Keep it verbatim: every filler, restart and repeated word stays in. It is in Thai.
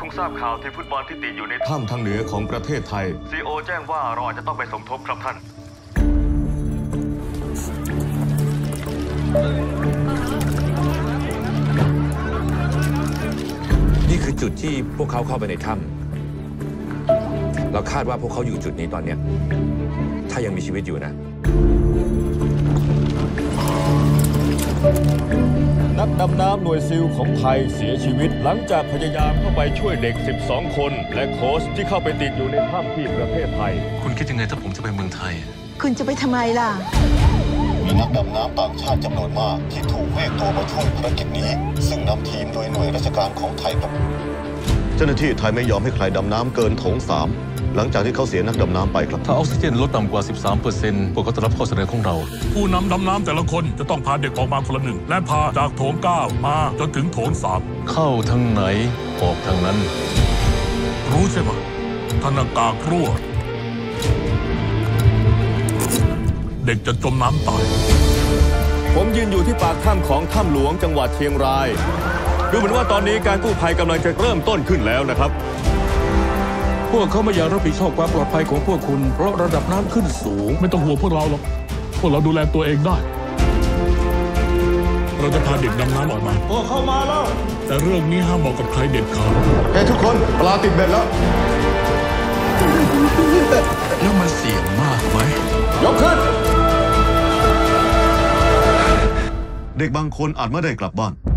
ทราบข่าวทีมฟุตบอลที่ติดอยู่ในถ้ำทางเหนือของประเทศไทยซีโอแจ้งว่าเราอาจจะต้องไปสมทบครับท่านนี่คือจุดที่พวกเขาเข้าไปในถ้ำเราคาดว่าพวกเขาอยู่จุดนี้ตอนนี้ถ้ายังมีชีวิตอยู่นะนักดำน้ำหน่วยซิลของไทยเสียชีวิตหลังจากพยายามเข้าไปช่วยเด็กสิบสองคนและโค้ชที่เข้าไปติดอยู่ในถ้ำที่ประเทศไทยคุณคิดยังไงถ้าผมจะไปเมืองไทยคุณจะไปทำไมล่ะมีนักดำน้ำต่างชาติจำนวนมากที่ถูกเรียกตัวมาช่วยภารกิจนี้ซึ่งนำทีมโดยหน่วยราชการของไทยครับเจ้าหน้าที่ไทยไม่ยอมให้ใครดำน้ำเกินโถงสามหลังจากที่เขาเสียนักดำน้ำไปครับถ้าออกซิเจนลดต่ำกว่า สิบสามเปอร์เซ็นต์ พวกเขาจะรับข้อเสนอของเราผู้นำดำน้ำแต่ละคนจะต้องพาเด็กออกมาคนละหนึ่งและพาจากโถงเก้ามาจนถึงโถงสามเข้าทางไหนออกทางนั้นรู้ใช่ไหมถ้าหน้ากากรั่วเด็กจะจมน้ำตายผมยืนอยู่ที่ปากถ้ำของถ้ำหลวงจังหวัดเชียงรายดูเหมือนว่าตอนนี้การกู้ภัยกำลังจะเริ่มต้นขึ้นแล้วนะครับพวกเขาไม่อยากรับผิดชอบความปลอดภัยของพวกคุณเพราะระดับน้ำขึ้นสูงไม่ต้องห่วงพวกเราหรอกพวกเราดูแลตัวเองได้เราจะพาเด็กดำน้ำออกมาพวกเข้ามาแล้วแต่เรื่องนี้ห้ามบอกกับใครเด็ดขาดเฮ้ทุกคนปลาติดเบ็ดแล้วแล้วมันเสี่ยงมากไหมยกขึ้นเด็กบางคนอาจไม่ได้กลับบ้าน